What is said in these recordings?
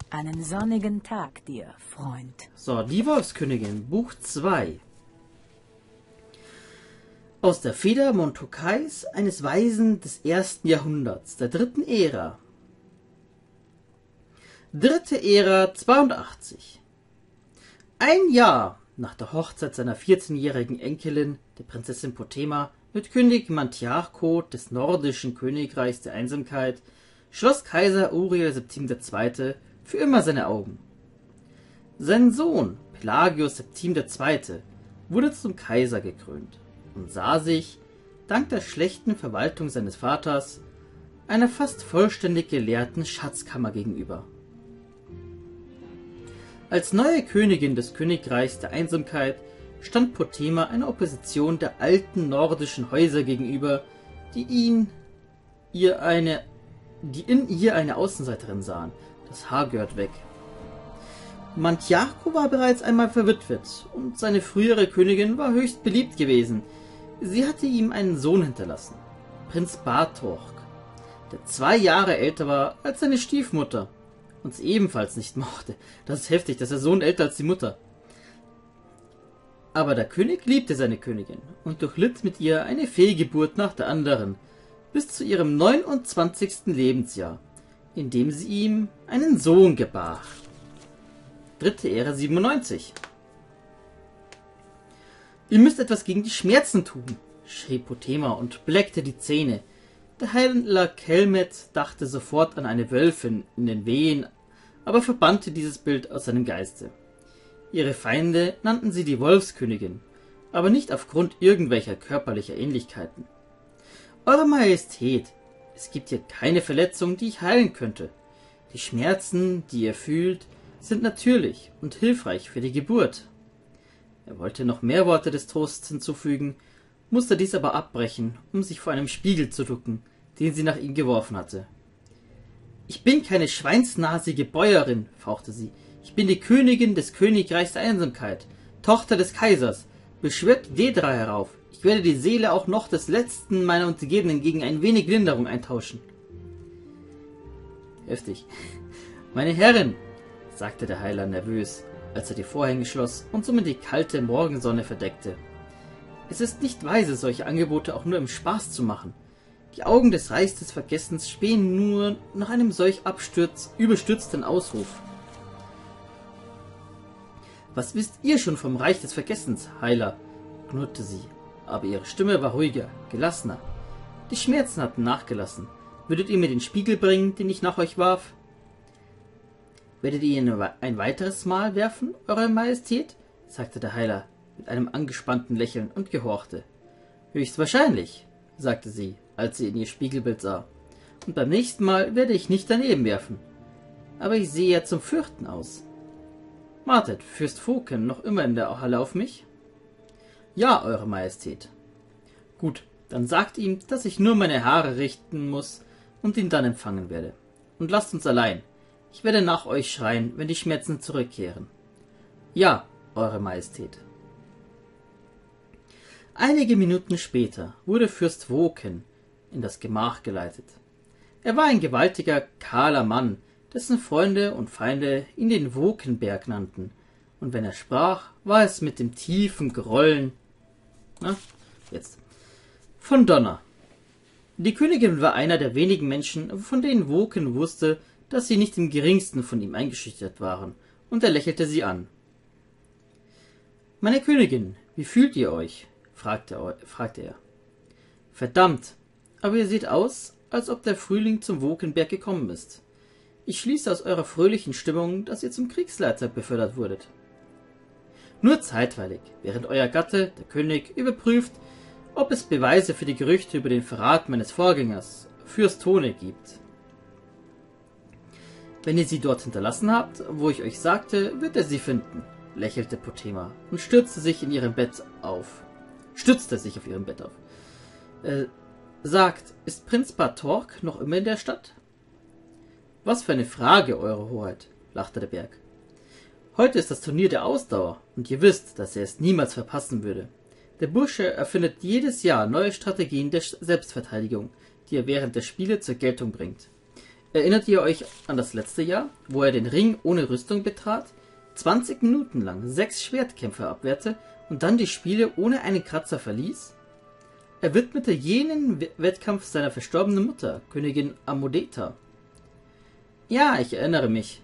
Einen sonnigen Tag dir, Freund. So, die Wolfskönigin, Buch 2. Aus der Feder Montokais, eines Weisen des 1. Jahrhunderts, der 3. Ära. 3. Ära 82. Ein Jahr nach der Hochzeit seiner 14-jährigen Enkelin, der Prinzessin Pothema, mit König Mantiarco des nordischen Königreichs der Einsamkeit, schloss Kaiser Uriel Septim II. Für immer seine Augen. Sein Sohn Pelagius Septim II. Wurde zum Kaiser gekrönt und sah sich, dank der schlechten Verwaltung seines Vaters, einer fast vollständig geleerten Schatzkammer gegenüber. Als neue Königin des Königreichs der Einsamkeit stand Pothema einer Opposition der alten nordischen Häuser gegenüber, die in ihr eine Außenseiterin sahen. Das Haar gehört weg. Mantiarco war bereits einmal verwitwet und seine frühere Königin war höchst beliebt gewesen. Sie hatte ihm einen Sohn hinterlassen, Prinz Bartork, der 2 Jahre älter war als seine Stiefmutter und sie ebenfalls nicht mochte. Das ist heftig, dass der Sohn älter als die Mutter. Aber der König liebte seine Königin und durchlitt mit ihr eine Fehlgeburt nach der anderen, bis zu ihrem 29. Lebensjahr, in dem sie ihm einen Sohn gebar. 3. Ära 97. Ihr müsst etwas gegen die Schmerzen tun, schrie Pothema und bleckte die Zähne. Der Heiler Kelmet dachte sofort an eine Wölfin in den Wehen, aber verbannte dieses Bild aus seinem Geiste. Ihre Feinde nannten sie die Wolfskönigin, aber nicht aufgrund irgendwelcher körperlicher Ähnlichkeiten. Eure Majestät, es gibt hier keine Verletzung, die ich heilen könnte. Die Schmerzen, die ihr fühlt, sind natürlich und hilfreich für die Geburt. Er wollte noch mehr Worte des Trosts hinzufügen, musste dies aber abbrechen, um sich vor einem Spiegel zu ducken, den sie nach ihm geworfen hatte. »Ich bin keine schweinsnasige Bäuerin«, fauchte sie. »Ich bin die Königin des Königreichs der Einsamkeit, Tochter des Kaisers. Beschwört Dedra herauf. Ich werde die Seele auch noch des letzten meiner Untergebenen gegen ein wenig Linderung eintauschen.« Heftig. »Meine Herrin«, sagte der Heiler nervös, als er die Vorhänge schloss und somit die kalte Morgensonne verdeckte. »Es ist nicht weise, solche Angebote auch nur im Spaß zu machen. Die Augen des Reichs des Vergessens spähen nur nach einem solch überstürzten Ausruf.« »Was wisst ihr schon vom Reich des Vergessens, Heiler?«, knurrte sie, aber ihre Stimme war ruhiger, gelassener. Die Schmerzen hatten nachgelassen. »Würdet ihr mir den Spiegel bringen, den ich nach euch warf?« »Werdet ihr ihn ein weiteres Mal werfen, Eure Majestät?«, sagte der Heiler mit einem angespannten Lächeln und gehorchte. »Höchstwahrscheinlich«, sagte sie, als sie in ihr Spiegelbild sah. »Und beim nächsten Mal werde ich nicht daneben werfen. Aber ich sehe ja zum Fürchten aus. Wartet, Fürst Foken noch immer in der Halle auf mich?« »Ja, Eure Majestät.« »Gut, dann sagt ihm, dass ich nur meine Haare richten muss und ihn dann empfangen werde. Und lasst uns allein. Ich werde nach euch schreien, wenn die Schmerzen zurückkehren.« »Ja, Eure Majestät.« Einige Minuten später wurde Fürst Woken in das Gemach geleitet. Er war ein gewaltiger, kahler Mann, dessen Freunde und Feinde ihn den Wokenberg nannten, und wenn er sprach, war es mit dem tiefen Grollen von Donner. Die Königin war einer der wenigen Menschen, von denen Woken wusste, dass sie nicht im geringsten von ihm eingeschüchtert waren, und er lächelte sie an. »Meine Königin, wie fühlt ihr euch?«, fragte er. »Verdammt, aber ihr seht aus, als ob der Frühling zum Wokenberg gekommen ist. Ich schließe aus eurer fröhlichen Stimmung, dass ihr zum Kriegsleiter befördert wurdet.« »Nur zeitweilig, während euer Gatte, der König, überprüft, ob es Beweise für die Gerüchte über den Verrat meines Vorgängers, Fürst Tone, gibt. Wenn ihr sie dort hinterlassen habt, wo ich euch sagte, wird er sie finden«, lächelte Pothema und stützte sich auf ihrem Bett auf. »Sagt, ist Prinz Bartork noch immer in der Stadt?« »Was für eine Frage, Eure Hoheit«, lachte der Berg. »Heute ist das Turnier der Ausdauer, und ihr wisst, dass er es niemals verpassen würde. Der Bursche erfindet jedes Jahr neue Strategien der Selbstverteidigung, die er während der Spiele zur Geltung bringt. Erinnert ihr euch an das letzte Jahr, wo er den Ring ohne Rüstung betrat, 20 Minuten lang 6 Schwertkämpfer abwehrte und dann die Spiele ohne einen Kratzer verließ? Er widmete jenen Wettkampf seiner verstorbenen Mutter, Königin Amodeta. Ja, ich erinnere mich.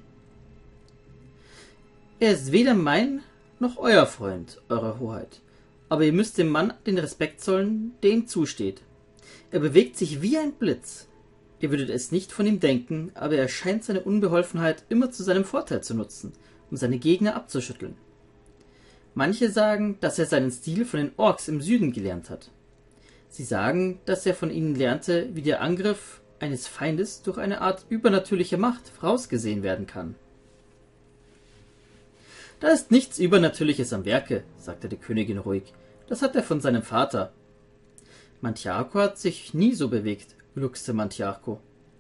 Er ist weder mein noch euer Freund, Eure Hoheit. Aber ihr müsst dem Mann den Respekt zollen, der ihm zusteht. Er bewegt sich wie ein Blitz. Ihr würdet es nicht von ihm denken, aber er scheint seine Unbeholfenheit immer zu seinem Vorteil zu nutzen, um seine Gegner abzuschütteln. Manche sagen, dass er seinen Stil von den Orks im Süden gelernt hat. Sie sagen, dass er von ihnen lernte, wie der Angriff eines Feindes durch eine Art übernatürlicher Macht vorausgesehen werden kann. Da ist nichts Übernatürliches am Werke, sagte die Königin ruhig. Das hat er von seinem Vater. Mantiarco hat sich nie so bewegt, gluckste Mantiarco.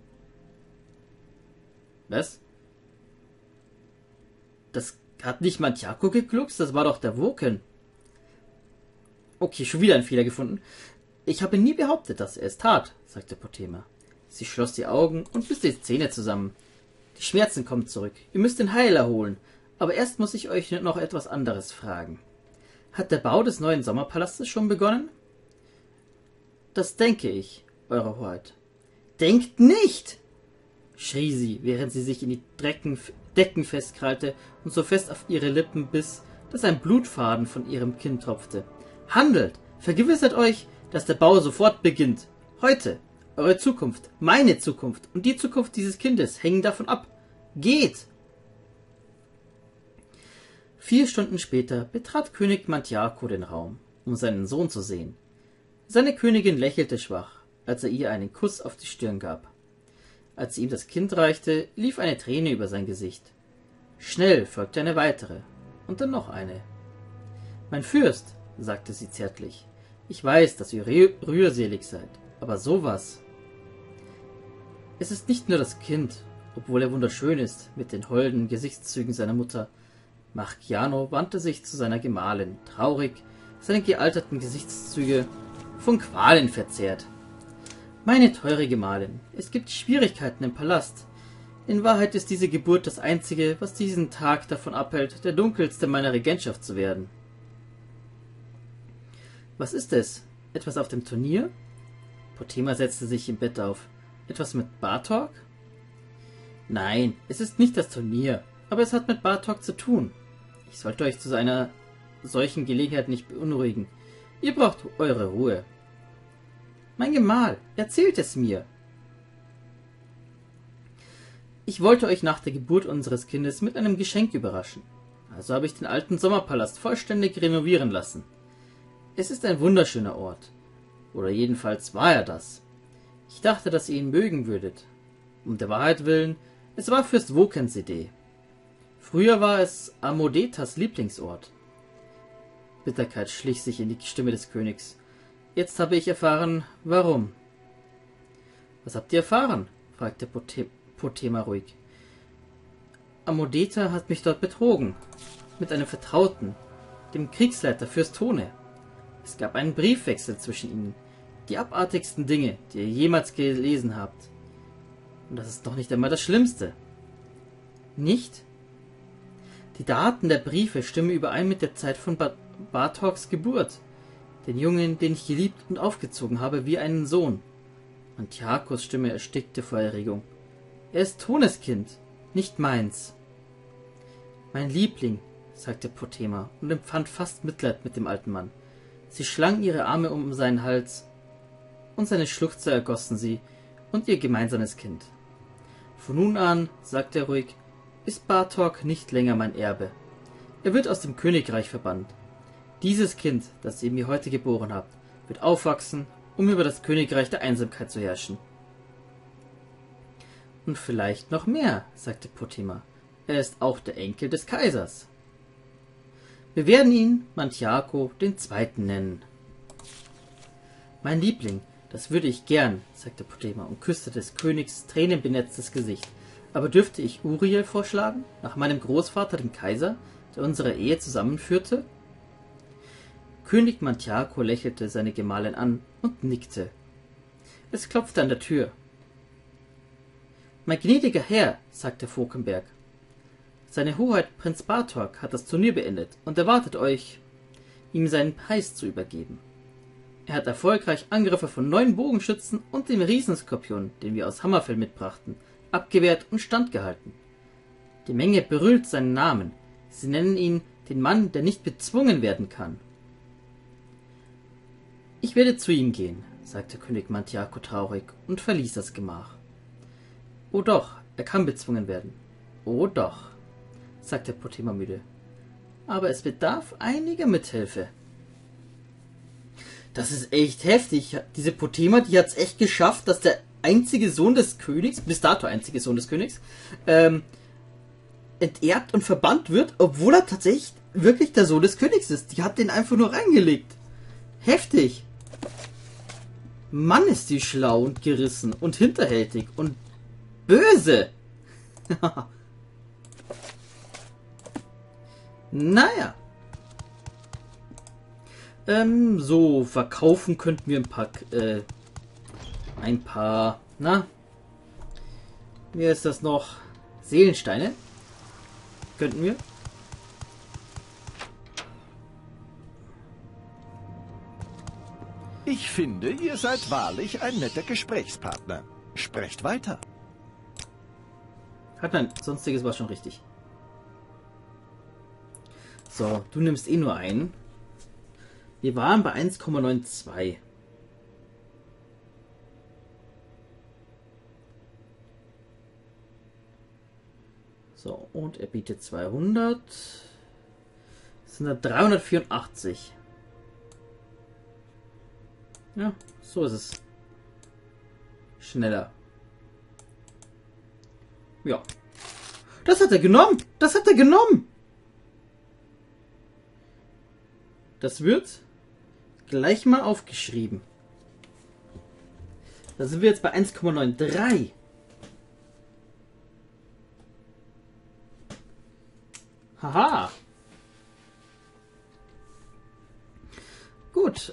Was? Das hat nicht Mantiarco gegluckst, das war doch der Woken. Okay, schon wieder einen Fehler gefunden. Ich habe nie behauptet, dass er es tat, sagte Pothema. Sie schloss die Augen und biss die Zähne zusammen. Die Schmerzen kommen zurück. Ihr müsst den Heiler holen. Aber erst muss ich euch noch etwas anderes fragen. Hat der Bau des neuen Sommerpalastes schon begonnen? Das denke ich, Eure Hoheit. Denkt nicht! Schrie sie, während sie sich in die Decken festkrallte und so fest auf ihre Lippen biss, dass ein Blutfaden von ihrem Kinn tropfte. Handelt! Vergewissert euch, dass der Bau sofort beginnt. Heute! Eure Zukunft, meine Zukunft und die Zukunft dieses Kindes hängen davon ab. Geht! 4 Stunden später betrat König Mantiarco den Raum, um seinen Sohn zu sehen. Seine Königin lächelte schwach, als er ihr einen Kuss auf die Stirn gab. Als sie ihm das Kind reichte, lief eine Träne über sein Gesicht. Schnell folgte eine weitere, und dann noch eine. »Mein Fürst«, sagte sie zärtlich, »ich weiß, dass ihr rührselig seid, aber sowas...« Es ist nicht nur das Kind, obwohl er wunderschön ist, mit den holden Gesichtszügen seiner Mutter. Marchiano wandte sich zu seiner Gemahlin, traurig, seine gealterten Gesichtszüge von Qualen verzehrt. »Meine teure Gemahlin, es gibt Schwierigkeiten im Palast. In Wahrheit ist diese Geburt das Einzige, was diesen Tag davon abhält, der dunkelste meiner Regentschaft zu werden.« »Was ist es? Etwas auf dem Turnier?« Pothema setzte sich im Bett auf. »Etwas mit Bartok?« »Nein, es ist nicht das Turnier, aber es hat mit Bartok zu tun. Ich sollte euch zu einer solchen Gelegenheit nicht beunruhigen. Ihr braucht eure Ruhe.« »Mein Gemahl, erzählt es mir!« »Ich wollte euch nach der Geburt unseres Kindes mit einem Geschenk überraschen. Also habe ich den alten Sommerpalast vollständig renovieren lassen. Es ist ein wunderschöner Ort. Oder jedenfalls war er das. Ich dachte, dass ihr ihn mögen würdet. Um der Wahrheit willen, es war Fürst Wokens Idee. Früher war es Amodetas Lieblingsort.« Bitterkeit schlich sich in die Stimme des Königs. »Jetzt habe ich erfahren, warum.« »Was habt ihr erfahren?« fragte Pothema ruhig. »Amodeta hat mich dort betrogen. Mit einem Vertrauten, dem Kriegsleiter Fürst Tone. Es gab einen Briefwechsel zwischen ihnen. Die abartigsten Dinge, die ihr jemals gelesen habt. Und das ist noch nicht einmal das Schlimmste.« »Nicht? Die Daten der Briefe stimmen überein mit der Zeit von Bartoks Geburt. Den Jungen, den ich geliebt und aufgezogen habe wie einen Sohn.« Mantiarcos Stimme erstickte vor Erregung. »Er ist Tones Kind, nicht meins.« »Mein Liebling«, sagte Pothema und empfand fast Mitleid mit dem alten Mann. Sie schlang ihre Arme um seinen Hals, und seine Schluchzer ergossen sie und ihr gemeinsames Kind. »Von nun an«, sagte er ruhig, »ist Bartok nicht länger mein Erbe. Er wird aus dem Königreich verbannt. Dieses Kind, das ihr mir heute geboren habt, wird aufwachsen, um über das Königreich der Einsamkeit zu herrschen.« »Und vielleicht noch mehr«, sagte Pothema. »Er ist auch der Enkel des Kaisers. Wir werden ihn Mantiarco II. Nennen.« »Mein Liebling, das würde ich gern«, sagte Pothema und küsste des Königs tränenbenetztes Gesicht. »Aber dürfte ich Uriel vorschlagen, nach meinem Großvater, dem Kaiser, der unsere Ehe zusammenführte?« König Mantiarco lächelte seine Gemahlin an und nickte. Es klopfte an der Tür. Mein gnädiger Herr, sagte Vokenberg, seine Hoheit Prinz Bartok hat das Turnier beendet und erwartet euch, ihm seinen Preis zu übergeben. Er hat erfolgreich Angriffe von 9 Bogenschützen und dem Riesenskorpion, den wir aus Hammerfell mitbrachten, abgewehrt und standgehalten. Die Menge brüllt seinen Namen. Sie nennen ihn den Mann, der nicht bezwungen werden kann. Ich werde zu ihm gehen, sagte König Mantiako traurig und verließ das Gemach. Oh doch, er kann bezwungen werden. Oh doch, sagte Pothema müde. Aber es bedarf einiger Mithilfe. Das ist echt heftig. Diese Pothema, die hat es echt geschafft, dass der einzige Sohn des Königs, bis dato einzige Sohn des Königs, enterbt und verbannt wird, obwohl er tatsächlich wirklich der Sohn des Königs ist. Die hat den einfach nur reingelegt. Heftig. Mann, ist die schlau und gerissen und hinterhältig und böse. Naja. So, verkaufen könnten wir ein paar, wie ist das noch? Seelensteine. Könnten wir. Ich finde, ihr seid wahrlich ein netter Gesprächspartner. Sprecht weiter. Nein, sonstiges war schon richtig. So, du nimmst eh nur einen. Wir waren bei 1,92. So, und er bietet 200. Das sind 384. Ja, so ist es. Schneller. Ja. Das hat er genommen! Das hat er genommen! Das wird gleich mal aufgeschrieben. Da sind wir jetzt bei 1,93. Haha. Gut,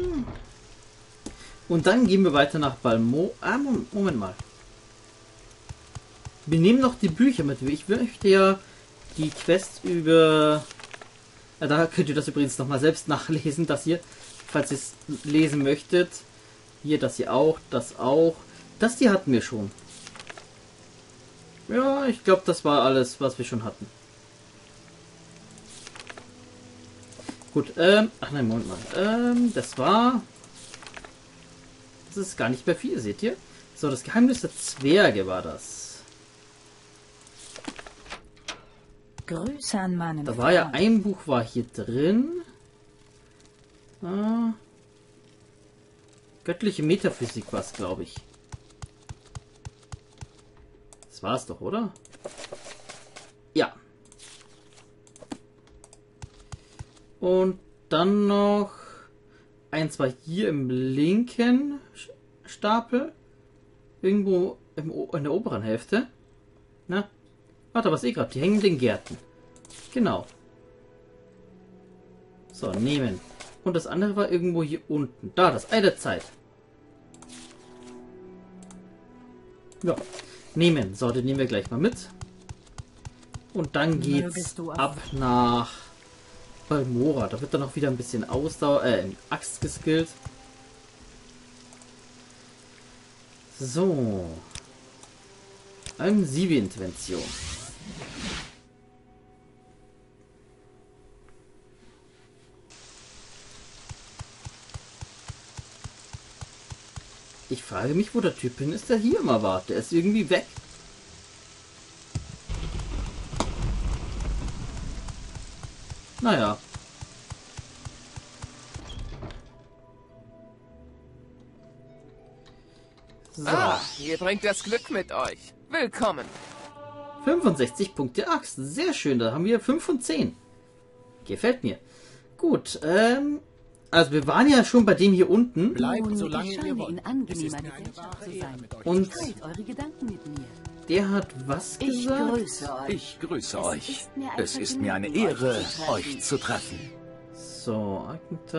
und dann gehen wir weiter nach Balmo. Moment mal. Wir nehmen noch die Bücher mit. Ich möchte ja die Quest über... Da könnt ihr das übrigens nochmal selbst nachlesen, das hier, falls ihr es lesen möchtet. Hier, das hier auch, das auch. Das hier hatten wir schon. Ja, ich glaube, das war alles, was wir schon hatten. Gut, ach nein, Moment mal. Das ist gar nicht mehr viel, seht ihr? So, das Geheimnis der Zwerge war das. Grüße an meinen Da war ja ein Buch war hier drin. Göttliche Metaphysik war es, glaube ich. Das war es doch, oder? Ja. Und dann noch eins war hier im linken Stapel. Irgendwo in der oberen Hälfte. Na? Warte, was gerade? Die hängenden Gärten. Genau. So, nehmen. Und das andere war irgendwo hier unten. Da, das Ei der Zeit. Ja. Nehmen. So, den nehmen wir gleich mal mit. Und dann geht's ab nach Balmora. Da wird dann auch wieder ein bisschen Ausdauer, Axt geskillt. So. Eine Sieve-Intervention. Ich frage mich, wo der Typ hin ist, der hier immer war. Der ist irgendwie weg. Naja. So. Ah, ihr bringt das Glück mit euch. Willkommen. 65 Punkte Axt. Sehr schön. Da haben wir 5 von 10. Gefällt mir. Gut, also wir waren ja schon bei dem hier unten. Bleibt, solange ihr wollt. in angenehmer Gesellschaft zu sein. Und Teilt eure Gedanken mit mir. der hat was Ich gesagt? grüße euch. Ich grüße euch. ist mir ein Es ist mir eine Vergnügen, Ehre, euch euch zu treffen. So,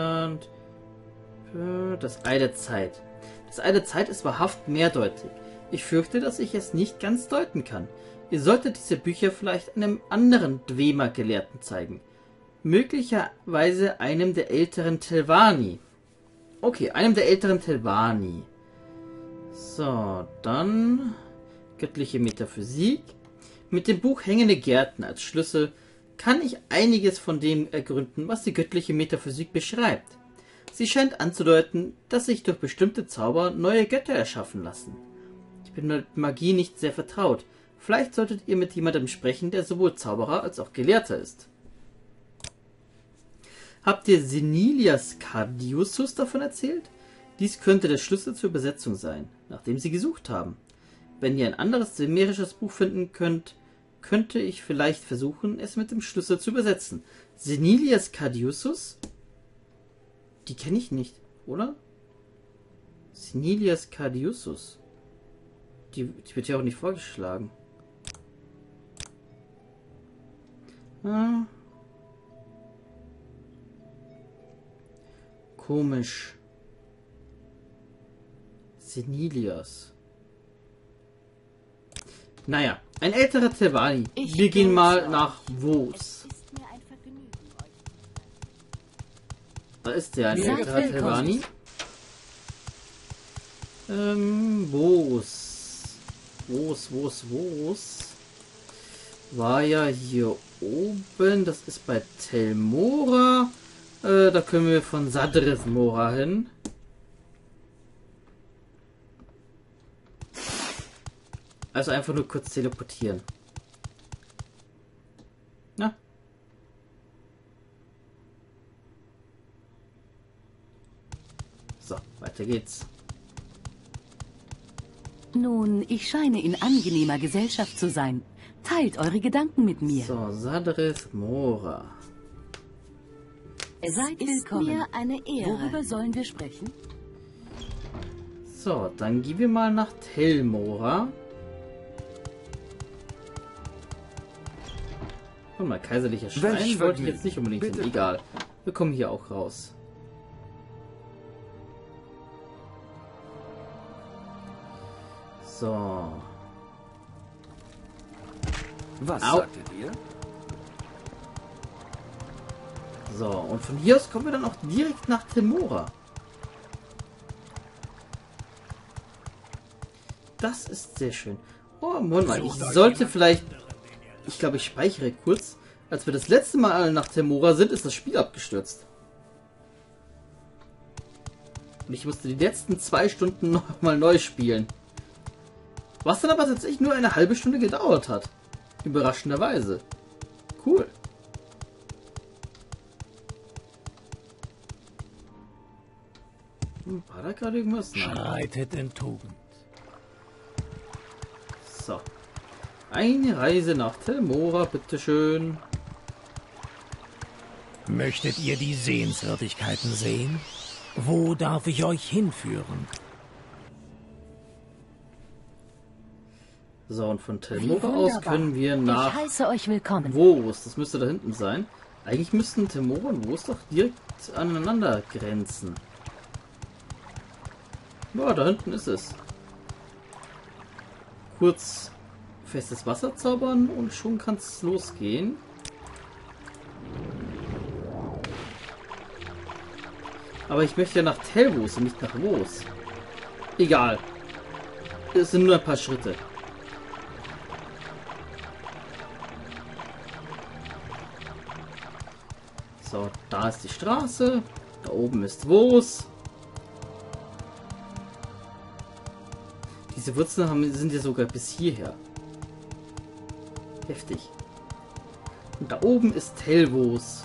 Arkentant. Das Ei der Zeit. Das Ei der Zeit ist wahrhaft mehrdeutig. Ich fürchte, dass ich es nicht ganz deuten kann. Ihr solltet diese Bücher vielleicht einem anderen Dwemer-Gelehrten zeigen. Möglicherweise einem der älteren Telvanni. Okay, einem der älteren Telvanni. So, dann göttliche Metaphysik. Mit dem Buch Hängende Gärten als Schlüssel kann ich einiges von dem ergründen, was die göttliche Metaphysik beschreibt. Sie scheint anzudeuten, dass sich durch bestimmte Zauber neue Götter erschaffen lassen. Ich bin mit Magie nicht sehr vertraut. Vielleicht solltet ihr mit jemandem sprechen, der sowohl Zauberer als auch Gelehrter ist. Habt ihr Senilias Cardiusus davon erzählt? Dies könnte der Schlüssel zur Übersetzung sein, nachdem sie gesucht haben. Wenn ihr ein anderes sumerisches Buch finden könnt, könnte ich vielleicht versuchen, es mit dem Schlüssel zu übersetzen. Senilias Cardiusus? Die kenne ich nicht, oder? Senilias Cardiusus. Die wird ja auch nicht vorgeschlagen. Komisch. Senilias. Naja, ein älterer Telvanni. Wir gehen mal nach Vos. Da ist der, ein älterer Telvanni. Vos. War ja hier oben. Das ist bei Telmora. Da können wir von Sadrith Mora hin. Also einfach nur kurz teleportieren. Na? So, weiter geht's. Nun, ich scheine in angenehmer Gesellschaft zu sein. Teilt eure Gedanken mit mir. So, Sadrith Mora. Seid willkommen. Mir eine Ehre. Worüber sollen wir sprechen? So, dann gehen wir mal nach Telmora. Guck mal, kaiserlicher Schrein wollte ich jetzt nicht unbedingt hin. Egal. Wir kommen hier auch raus. So. Was sagtet ihr? So, und von hier aus kommen wir dann auch direkt nach Telmora. Das ist sehr schön. Oh, Moment mal, ich sollte vielleicht... Ich glaube, ich speichere kurz. Als wir das letzte Mal nach Telmora sind, ist das Spiel abgestürzt. Und ich musste die letzten 2 Stunden noch mal neu spielen. Was dann aber tatsächlich nur eine halbe Stunde gedauert hat. Überraschenderweise. Cool. War da gerade irgendwas? Nein. Schreitet in Tugend. So. Eine Reise nach Telmora, bitteschön. Möchtet ihr die Sehenswürdigkeiten sehen? Wo darf ich euch hinführen? So, und von Telmora aus können wir nach Ich heiße euch willkommen. Vos. Das müsste da hinten sein. Eigentlich müssten Telmora und Vos doch direkt aneinander grenzen. Ja, da hinten ist es. Kurz festes Wasser zaubern und schon kann es losgehen. Aber ich möchte ja nach Telvos und nicht nach Vos. Egal. Es sind nur ein paar Schritte. So, da ist die Straße. Da oben ist Vos. Diese Wurzeln sind ja sogar bis hierher. Heftig. Und da oben ist Telvos.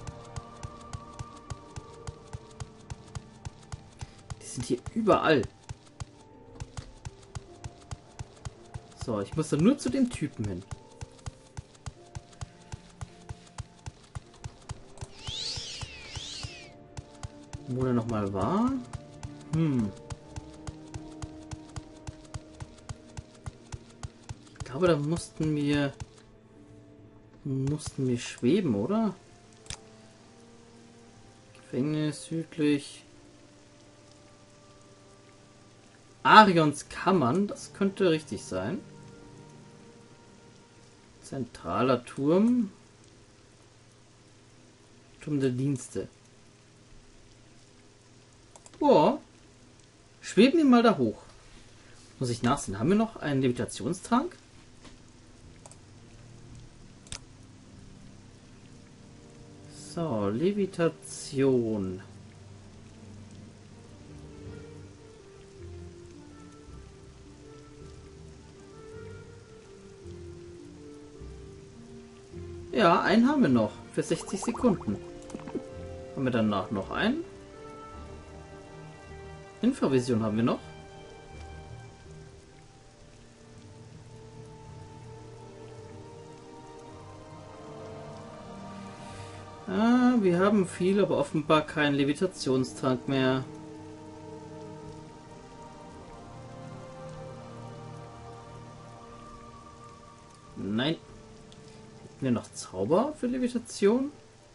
Die sind hier überall. So, ich muss dann nur zu dem Typen hin. Wo der nochmal war? Ich glaube, da mussten wir schweben, oder? Gefängnis südlich. Arions Kammern, das könnte richtig sein. Zentraler Turm. Turm der Dienste. Boah. Schweben wir mal da hoch. Muss ich nachsehen. Haben wir noch einen Levitationstrank? So, Levitation. Ja, einen haben wir noch. Für 60 Sekunden. Haben wir danach noch einen? Infravision haben wir noch. Ah, wir haben viel, aber offenbar keinen Levitationstrank mehr. Nein. Hätten wir noch Zauber für Levitation?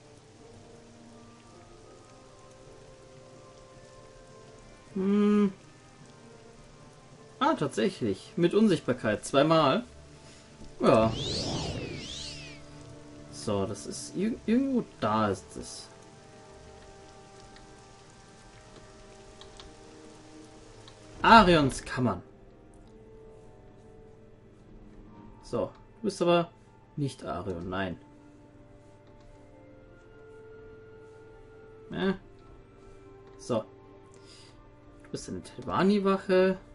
Ah, tatsächlich. Mit Unsichtbarkeit. Zweimal. Ja. So, das ist irgendwo da ist es. Arions Kammern. So, du bist aber nicht Arion, nein. So. Du bist eine Telvanni-Wache.